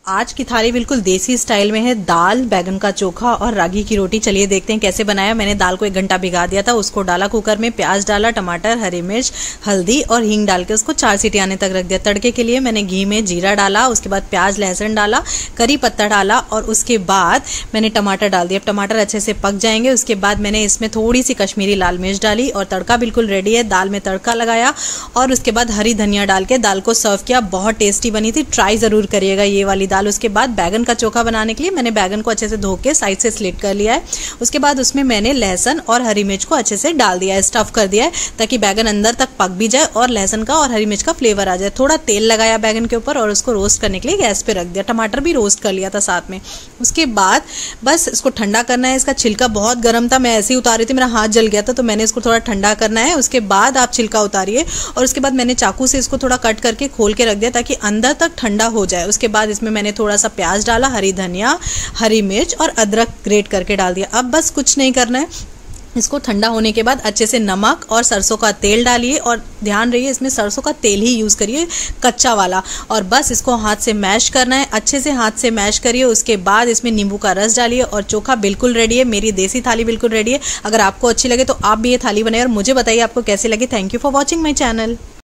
आज की थाली बिल्कुल देसी स्टाइल में है। दाल, बैगन का चोखा और रागी की रोटी। चलिए देखते हैं कैसे बनाया। मैंने दाल को 1 घंटा भिगा दिया था, उसको डाला कुकर में, प्याज डाला, टमाटर, हरी मिर्च, हल्दी और हींग डाल के उसको 4 सीटी आने तक रख दिया। तड़के के लिए मैंने घी में जीरा डाला, उसके बाद प्याज लहसुन डाला, करी पत्ता डाला और उसके बाद मैंने टमाटर डाल दिया। टमाटर अच्छे से पक जाएंगे उसके बाद मैंने इसमें थोड़ी सी कश्मीरी लाल मिर्च डाली और तड़का बिल्कुल रेडी है। दाल में तड़का लगाया और उसके बाद हरी धनिया डाल के दाल को सर्व किया। बहुत टेस्टी बनी थी, ट्राई जरूर करिएगा ये वाली दाल। उसके बाद बैगन का चोखा बनाने के लिए मैंने बैगन को अच्छे से धो के साइड से स्लिट कर लिया है। उसके बाद उसमें मैंने लहसुन और हरी मिर्च को अच्छे से डाल दिया है, स्टफ कर दिया है ताकि बैगन अंदर तक पक भी जाए और लहसुन का और हरी मिर्च का फ्लेवर आ जाए। थोड़ा तेल लगाया बैगन के ऊपर और उसको रोस्ट करने के लिए गैस पे रख दिया। टमाटर भी रोस्ट कर लिया था साथ में। उसके बाद बस इसको ठंडा करना है। इसका छिलका बहुत गर्म था, मैं ऐसे ही उतारी थी, मेरा हाथ जल गया था, तो मैंने इसको थोड़ा ठंडा करना है। उसके बाद आप छिलका उतारिए और उसके बाद मैंने चाकू से इसको थोड़ा कट करके खोल के रख दिया ताकि अंदर तक ठंडा हो जाए। उसके बाद इसमें मैंने थोड़ा सा प्याज डाला, हरी धनिया, हरी मिर्च और अदरक ग्रेट करके डाल दिया। अब बस कुछ नहीं करना है, इसको ठंडा होने के बाद अच्छे से नमक और सरसों का तेल डालिए और ध्यान रहिए इसमें सरसों का तेल ही यूज़ करिए, कच्चा वाला। और बस इसको हाथ से मैश करना है, अच्छे से हाथ से मैश करिए। उसके बाद इसमें नींबू का रस डालिए और चोखा बिल्कुल रेडी है। मेरी देसी थाली बिल्कुल रेडी है। अगर आपको अच्छी लगे तो आप भी ये थाली बनाइए और मुझे बताइए आपको कैसी लगी। Thank you for watching my channel.